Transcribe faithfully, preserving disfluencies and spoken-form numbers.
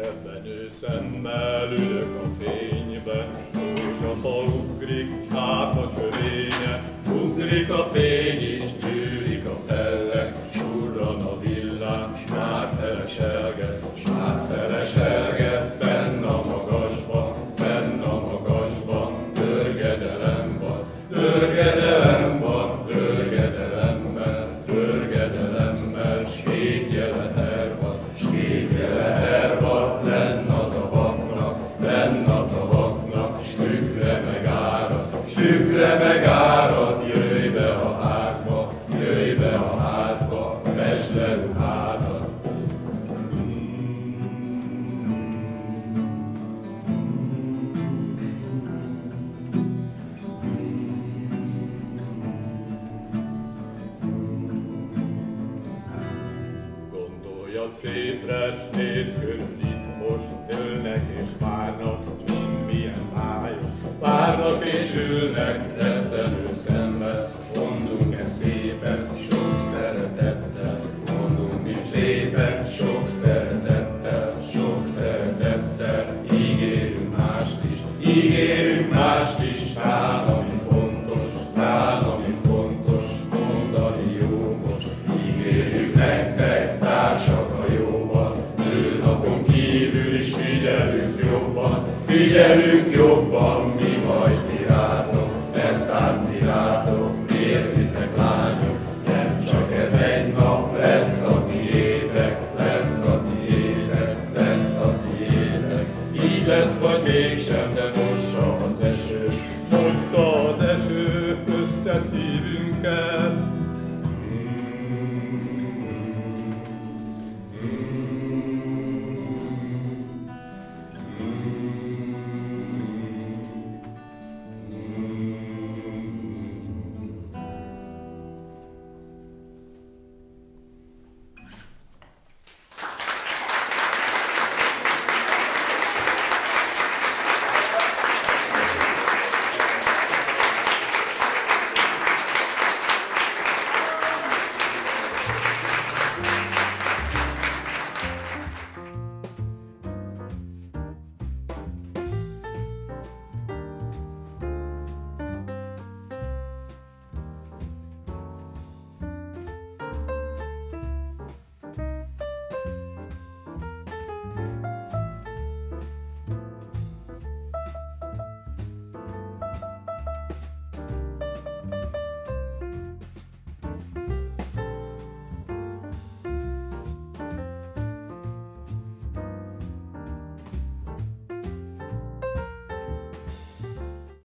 Döbbenő szemmel ülök a fénybe, rózsafa ugrik, kápa sörénye, ugrik a fény és tűrik a fellek, surran a villám, már feleselget, már feleselget, fenn a magasban, fenn a magasban, dörgedelem van, dörgedelem van, dörgedelemmel, dörgedelemmel, s kék jeleher van, s kék jeleher van, lenn a tavaknak, lenn a tavaknak, s tükre megárad, s tükre megárad, jöjj be a házba, jöjj be a házba, vesd le ruhádat. Gondolja szépre, s nézz körül itt most, ülnek és várnak, s mind milyen májos. Várnak és ülnek, rettenő szemmel, mondunk-e szépet, sok szeretettel, mondunk mi szépet, sok szeretettel, sok szeretettel, ígérünk mást is, ígérünk mást is, tál, ami fontos, tál, ami fontos, mondani jó most, ígérjük nektek, társak a jóban, nőnapon kívül is figyelünk jobban, figyelünk